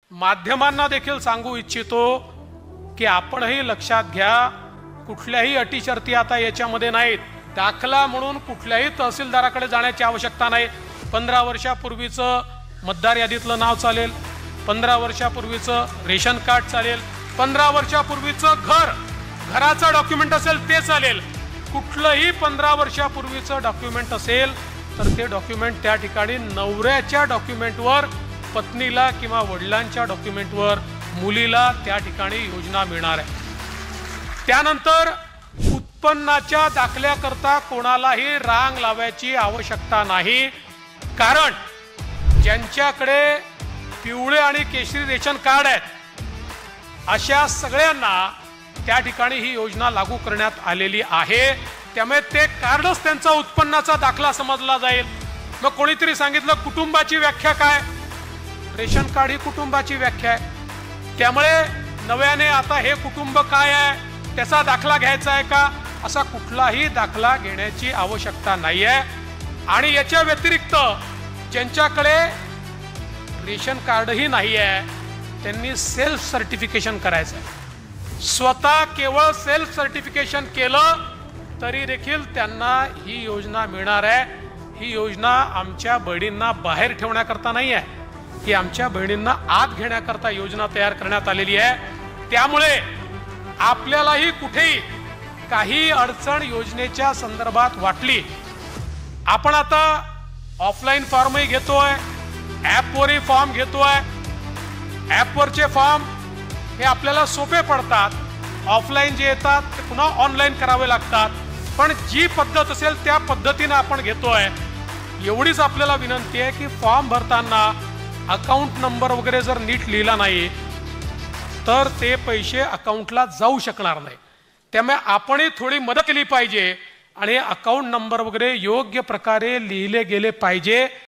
माध्यमांना देखील सांगू इच्छितो की आपणही लक्षात घ्या, कुठल्याही अटी शर्ती आता याच्यामध्ये नाहीत। दाखला म्हणून कुठल्याही तहसीलदाराकडे जाण्याची आवश्यकता नाही। 15 वर्षापूर्वीचं मतदार यादीतलं नाव चालेल, 15 वर्षापूर्वीचं रेशन कार्ड चालेल, 15 वर्षापूर्वीचं घराचं डॉक्युमेंट असेल ते चालेल। कुठलंही 15 वर्षापूर्वीचं डॉक्युमेंट असेल तर ते डॉक्युमेंट त्या ठिकाणी नवऱ्याच्या डॉक्युमेंटवर, पत्नीला किंवा वडिलांच्या डॉक्युमेंटवर मुलीला त्या ठिकाणी योजना मिळणार आहे। त्यानंतर उत्पन्नाच्या दाखल्याकरता कोणालाही रांग लावायची आवश्यकता नाही, कारण ज्यांच्याकडे पिवळे आणि केशरी रेशन कार्ड आहेत अशा सगळ्यांना त्या ठिकाणी ही योजना लागू करण्यात आलेली आहे। त्यामुळे ते कार्डच त्यांचा उत्पन्नाचा दाखला समजला जाईल। मग कोणीतरी सांगितलं कुटुंबाची व्याख्या काय? रेशन कार्ड ही कुटुंबाची व्याख्या आहे। त्यामुळे नव्याने आता हे कुटुंब काय आहे त्याचा दाखला घ्यायचा आहे का? असा कुठलाही दाखला घेण्याची आवश्यकता नाही आहे। आणि याच्या व्यतिरिक्त ज्यांच्याकडे रेशन कार्डही नाही आहे त्यांनी सेल्फ सर्टिफिकेशन करायचं आहे। स्वतः केवळ सेल्फ सर्टिफिकेशन केलं तरी देखील त्यांना ही योजना मिळणार आहे। ही योजना आमच्या बहिणींना बाहेर ठेवण्याकरता नाही आहे, ही आमच्या बहिणींना आत घेण्याकरता योजना तयार करण्यात आलेली आहे। त्यामुळे आपल्यालाही कुठेही काही अडचण योजनेच्या संदर्भात वाटली, आपण आता ऑफलाईन फॉर्मही घेतोय, ॲपवरही फॉर्म घेतोय। ॲपवरचे फॉर्म हे आपल्याला सोपे पडतात, ऑफलाईन जे येतात ते पुन्हा ऑनलाईन करावे लागतात। पण जी पद्धत असेल त्या पद्धतीने आपण घेतोय। एवढीच आपल्याला विनंती आहे की फॉर्म भरताना अकाउंट नंबर वगैरे जर नीट लिहिला नाही तर ते पैसे अकाउंटला जाऊ शकणार नाही। त्यामुळे आपणही थोडी मदत केली पाहिजे आणि अकाउंट नंबर वगैरे योग्य प्रकारे लिहिले गेले पाहिजे।